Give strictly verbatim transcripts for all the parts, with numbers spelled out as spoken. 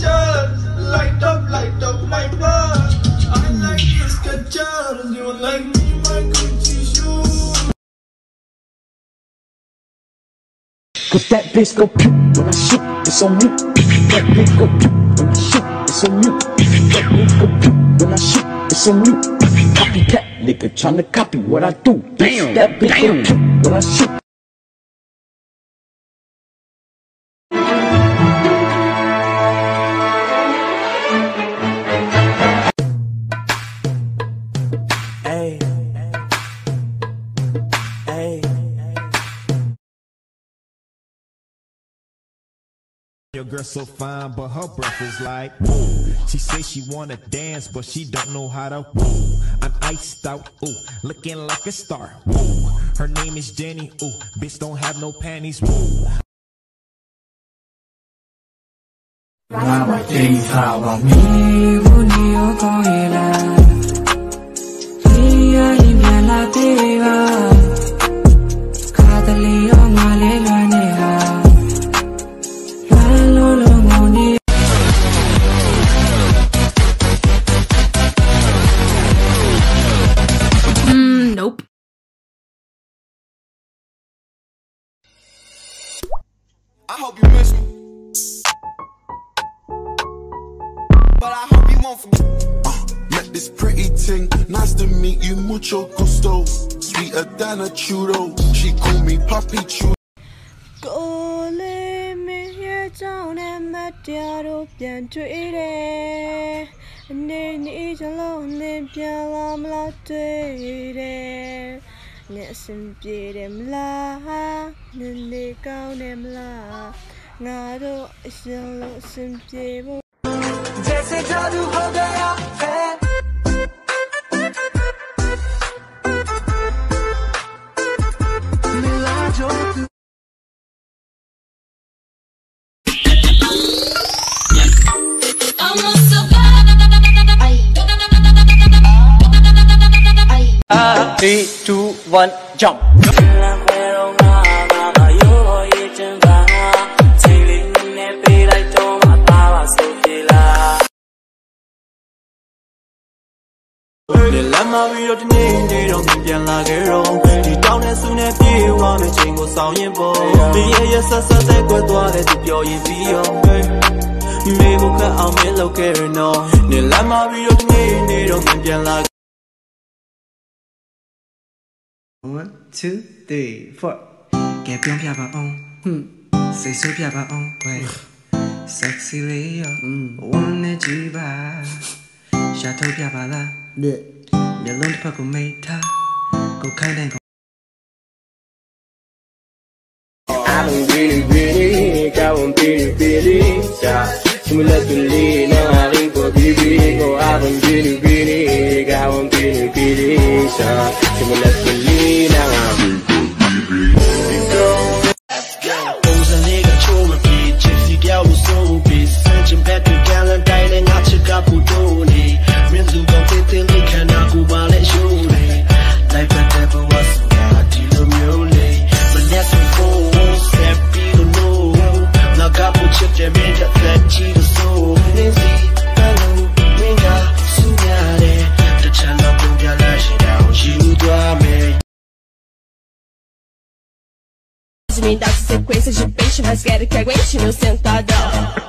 sketches, light up, light up like that. I like the sketches, you like me, my Gucci shoes. Cause that bitch go pew when I shoot, it's on me. That bitch go pew when I shoot, it's on me. That bitch go pew when I shoot, it's on me. Copycat nigga tryna copy what I do. Damn, that bitch go pew when I shoot. Hey, hey. Your girl so fine, but her breath is like whoa. She say she wanna dance, but she don't know how to whoa. I'm iced out, ooh, looking like a star. Whoa. Her name is Jenny, ooh, bitch don't have no panties. Whoa. Nope. I hope you miss me, but I hope you won't forget. Uh, met this pretty thing, nice to meet you, mucho gusto. Sweeter than a churro, she call me Papi Chulo. Cô lên mình nghe trong em mắt đeo đồ biển trụy đê. Nên nghĩ cho lâu nên bia làm la tươi đê. Nhẹ xin bia đêm la nên đi cao đêm la. Ngã đồ xin lộ xin bia vô. जैसे जादू हो गया है मिला जो तू Three, two, one, jump. Để làm mà vì đâu nên đi đâu mìnhပြန်là cái rong đi down and soon and be one mình chỉ có sao yên vô vì ấy giờ sát sát tay quay tua để chụp yo yên video mấy bộ cả áo mấy lâu cái nó để làm mà vì đâu nên đi đâu mìnhပြန်là one two three four kẹp pion pia ba on say so pia ba on wait sexy leo one ne ji ba sha thâu pia ba la để luôn phải có mấy tha có khai đèn I don't really really cao on pili pili cha chúng ta tự li na ring của bibi go I don't really really cao on pili pili cha chúng ta tự li na ring của bibi Ôm ra lấy cái chỗ mà bị gypsy girl một số bị sân chân bẹt từ gà lên tay lên ngã chiếc cà phô đồ này miễn dù còn tê tê lấy khả năng của bà lại show này lại phải đẹp và quá sâu là đi đâu nhiều này mình nhát xuống phố sẽ bị đồ nô là cà phô chiếc trẻ bên cạnh sẽ chỉ đồ số nên gì ta lâu mình đã xuống nhà đây để chẳng nào cũng nhà lại chỉ đạo chịu toa mê. Me dá sequência de peixe, mas quero que aguente meu sentadão.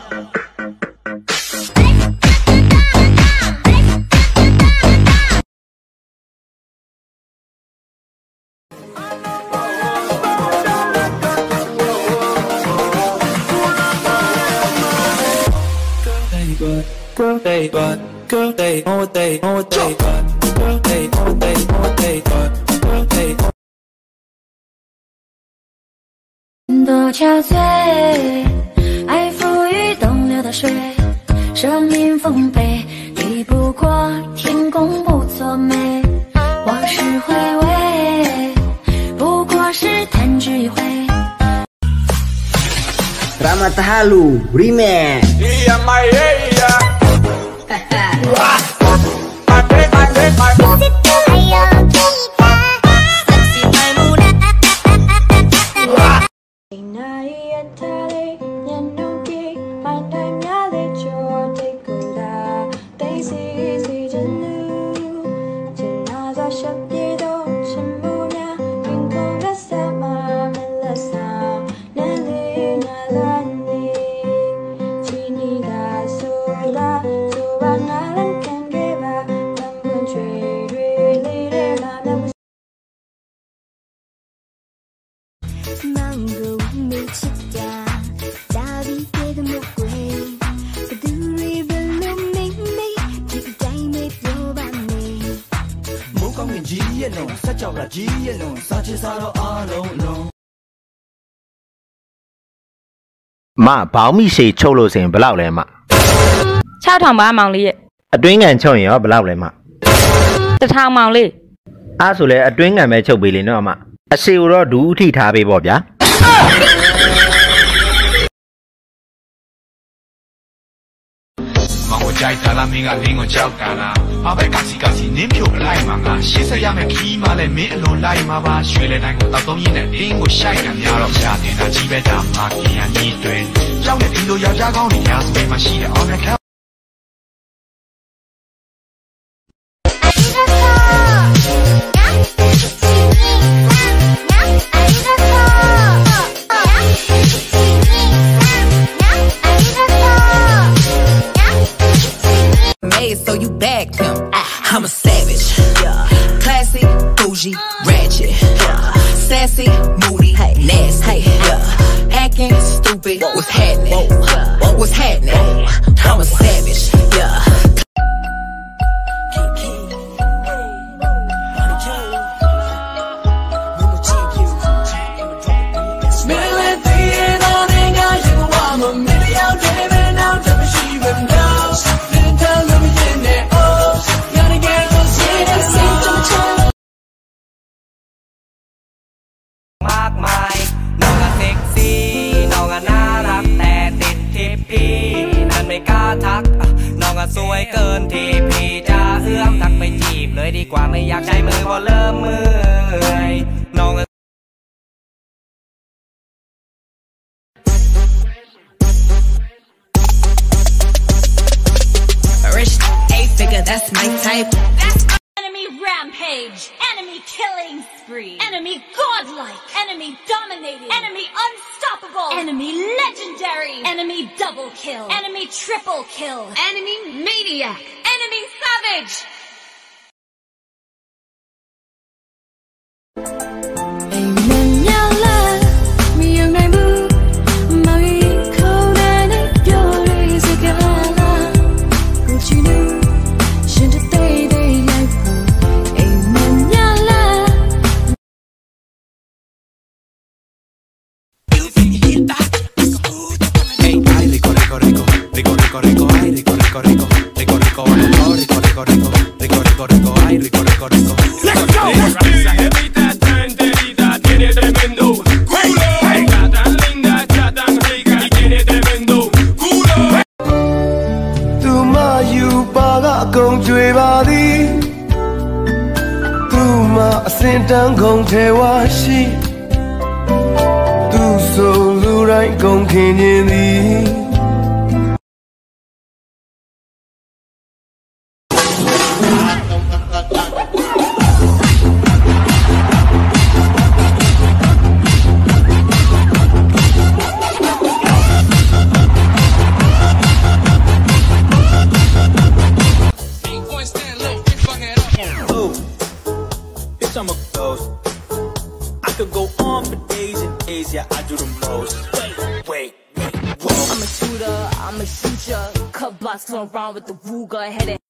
Girl, they but girl, they know what they know what they but girl, they know what they know what they but girl, they. 多憔悴，爱浮于东流的水，生命丰沛，抵不过天公不作美。往事回味，不过是弹指一挥。 Ramata Halu Remix. Yeah, my yeah. Ngày nay anh ta đi, nhận đông kia, anh em nhớ lấy cho တာကြီးရဲ့လုံးစာချစ်စားတော့အားလုံးလုံးမဘောင်းမိရှေချုပ်လို့ဆိုရင်ဘယ်လောက်လဲမ၆ထောင်ပါမောင်လေးရဲ့အတွင်းကန်ချုပ်ရင်ရောဘယ်လောက်လဲမတစ်ထောင်မောင်လေးအားဆိုလဲအတွင်းကန်ပဲချုပ်ပေးလေနော်အမအစီကိုတော့ဒူးထိထားပေးပေါ့ဗျာ我家的拉面啊，令我叫干啦。阿伯嘎西嘎西，恁票来嘛啊？现在也没起码嘞，面路来嘛吧？学了那个到冬天嘞，令我晒干呀了。夏天那几百大马给呀你对，要的顶多要加高你呀，是没嘛西的奥那看。 So you bagged him. I'm a savage, classy, bougie, ratchet, sassy, moody, nasty, acting stupid. What's happening? What's happening? I'm a savage, yeah. ทักน้องก็สวยเกินที่พี่จะเอื้อมทักไปจีบเลยดีกว่าไม่อยากใช้มือพอเริ่มเมื่อยน้อง Rich eight figure, that's my type. That's enemy rampage, enemy killing spree, enemy godlike, enemy dominating, enemy unstoppable, enemy legendary, enemy double kill, enemy triple kill, enemy maniac, enemy savage. Đang không thể qua shi, tu sầu lưu đánh không khi nhìn đi. I'm a ghost. I could go on for days and days, yeah, I do the most. Wait, wait, wait, whoa. I'm a shooter, I'm a shooter. Cut blocks, run around with the Ruger, head and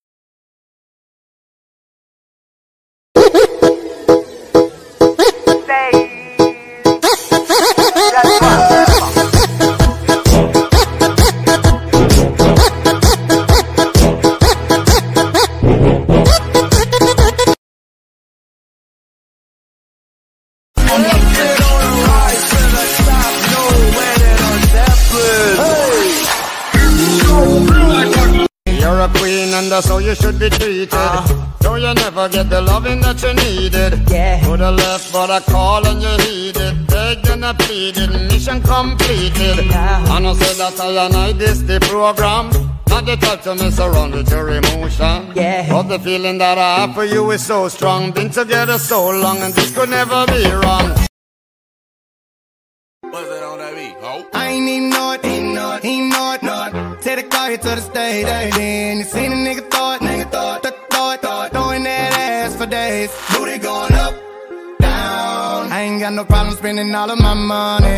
and that's how you should be treated. Uh, Though you never get the loving that you needed. Yeah. Could have left but I call and you heeded. Begged and I pleaded, mission completed. Yeah. And I said that I and I this the program. Not the type to mess around with your emotion. Yeah. But the feeling that I have for you is so strong. Been together so long and this could never be wrong. What's that on that beat, ho? I ain't even know it, ain't know it, ain't know it, know it. Take the car here to the stage, then you seen a nigga thought, nigga thought, th thought, thought, throwing that ass for days. Booty going up, down. I ain't got no problem spending all of my money.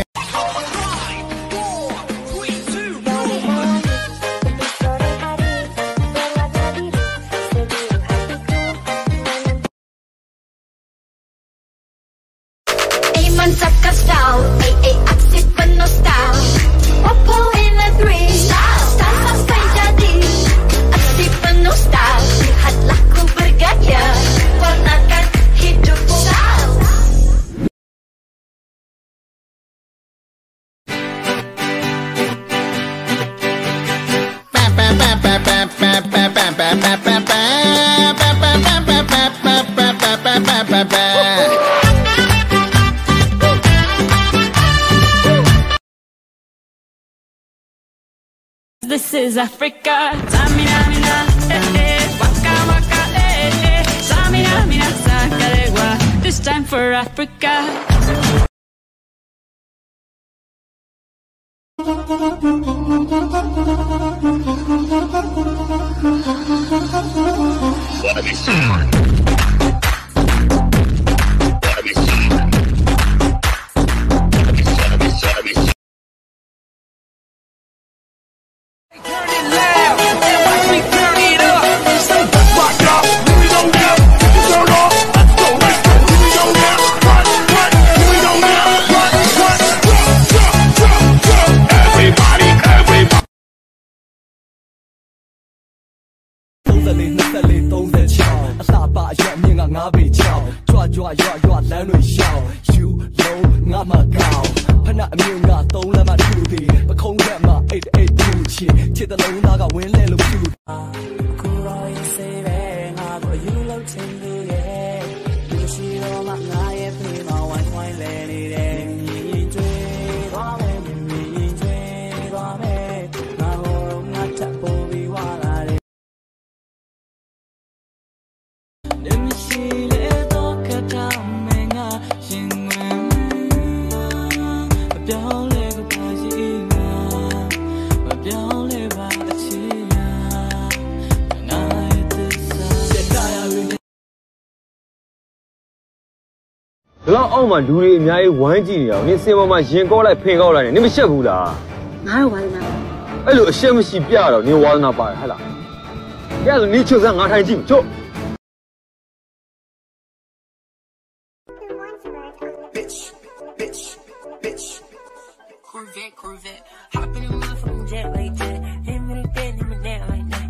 This is Africa. Samina mina, eh eh, waka waka, eh eh. Samina mina, sakarewa. This time for Africa. Oh my, do you know one thing? You see, Mama, she go like pink out like never share with her. I want to. Hello, shame she be out. You want to buy? Hello. Yeah, the nature is not hygiene. So. Bitch, bitch, bitch. Corvette, Corvette. Hop in a motherfucking jet like that. Him in the bed, him in there like that.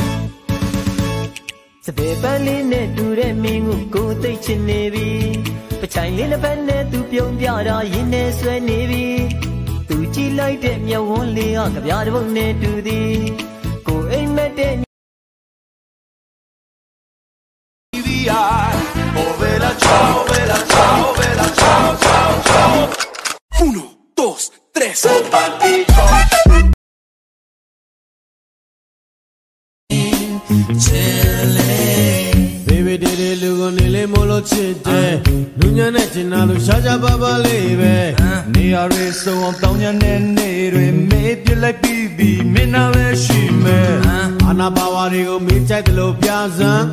The baby need to the mingu go to Chinevi. But China Bennett to Pyong Yada in a sweat navy. To G like them, you only on the Yada need to the go in met. Oh, vela, ciao, vela, ciao, vela, ciao, ciao, ciao. Uno, dos, tres. Baby, did it look on the molo chite? Nunya Netina, Shaja Baba Leve. Near is so on Tonya Nene, made you like Bibi, Mina Shime. Anna Bawarigo, meet at the Lopiaza.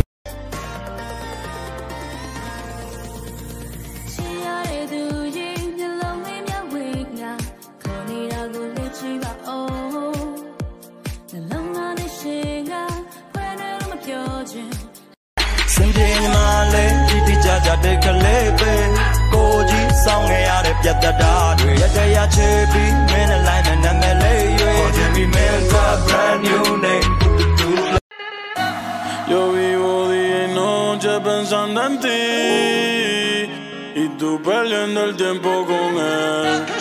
Take a lebe, Koji, song, out of Yadada, Yadaya Chippy, men alive and M L A, you Jimmy Mensa, brand new name. Yo vivo día y noche pensando en ti, y tú perdiendo el tiempo con él.